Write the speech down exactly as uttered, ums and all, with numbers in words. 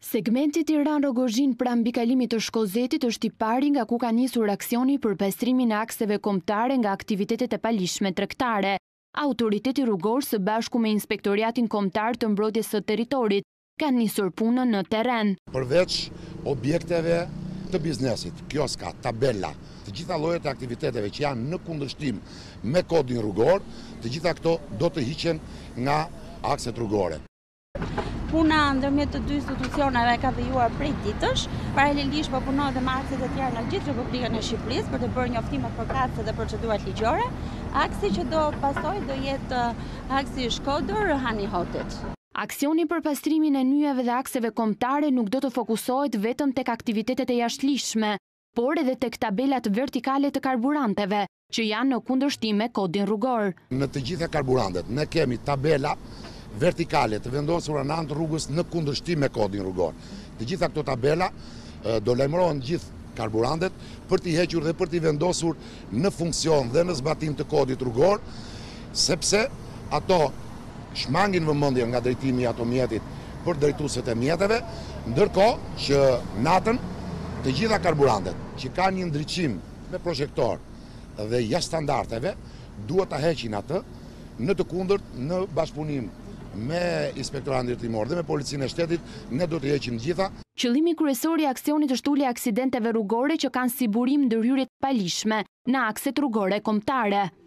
Segmenti Tiranë-Rogozhin pranë mbikalimit të Shkozetit është i pari nga ku ka nisur aksioni për pastrimin e akseve kombëtare nga aktivitetet e palishme tregtare. Autoriteti rrugor së bashku me Inspektoriatin Kombëtar të Mbrojtjes së Territorit kanë nisur punën në terren. Përveç objekteve të biznesit, kioska, tabela, të gjitha llojet e aktiviteteve që janë në kundërshtim me kodin rrugor, të gjitha këto do të hiqen nga akset rrugore. Puna ndërmjet të dy institucioneve ka vijuar prej ditësh, paralelisht po punohet me akset e tjerë në gjithë Republikën e Shqipërisë për të bërë njoftimet përkatëse dhe procedurat ligjore. Aksi që do pasojë do jetë aksi Shkodër-Hani Hotit. Aksioni për pastrimin e nyjave dhe akseve kombëtare nuk do të fokusohet vetëm tek aktivitetet e jashtëligjshme, por edhe tek tabelat vertikale të karburanteve, që janë në kundërshtim me kodin rrugor. Në të gjitha karburantet ne kemi tabela vertikale të vendosura në anë të rrugës në kundërshtim me kodin rrugor. Të gjitha këto tabela do lajmërohen gjithë karburantet për t'i hequr dhe për t'i vendosur në funksion dhe në zbatim të kodit rrugor, sepse ato shmangin vëmendje nga drejtimi i ato mjetit për drejtuesit e mjeteve, ndërkohë që natën të gjitha karburantet që kanë një ndriçim me projektor dhe jashtë standardeve duhet ta heqin atë, në të kundërt në bashkëpunim me Inspektoratin Ndërtimor dhe me Policinë e Shtetit ne do të heqim gjitha. Qëllimi kryesor i aksionit është ulja e aksidenteve rrugore që kanë si burim ndërhyrjet palishme në akset rrugore kombëtare.